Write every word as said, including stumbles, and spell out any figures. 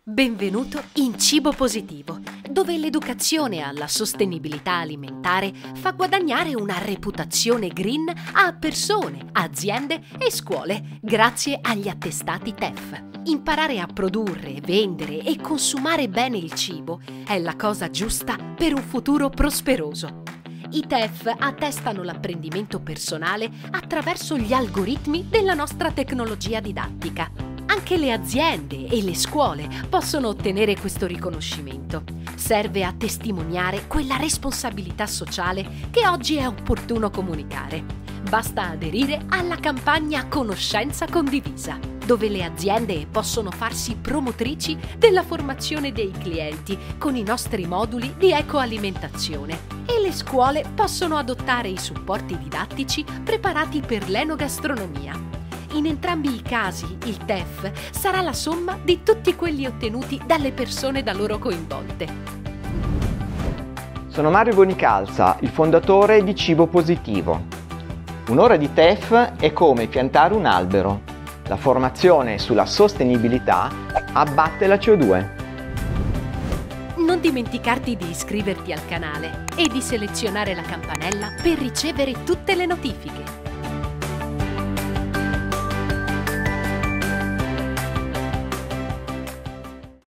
Benvenuto in Cibo Positivo, dove l'educazione alla sostenibilità alimentare fa guadagnare una reputazione green a persone, aziende e scuole grazie agli attestati T E F. Imparare a produrre, vendere e consumare bene il cibo è la cosa giusta per un futuro prosperoso. I T E F attestano l'apprendimento personale attraverso gli algoritmi della nostra tecnologia didattica. Anche le aziende e le scuole possono ottenere questo riconoscimento. Serve a testimoniare quella responsabilità sociale che oggi è opportuno comunicare. Basta aderire alla campagna Conoscenza Condivisa, dove le aziende possono farsi promotrici della formazione dei clienti con i nostri moduli di ecoalimentazione e le scuole possono adottare i supporti didattici preparati per l'enogastronomia. In entrambi i casi il T E F sarà la somma di tutti quelli ottenuti dalle persone da loro coinvolte. Sono Mario Bonicalza, il fondatore di Cibo Positivo. Un'ora di T E F è come piantare un albero. La formazione sulla sostenibilità abbatte la C O due. Non dimenticarti di iscriverti al canale e di selezionare la campanella per ricevere tutte le notifiche.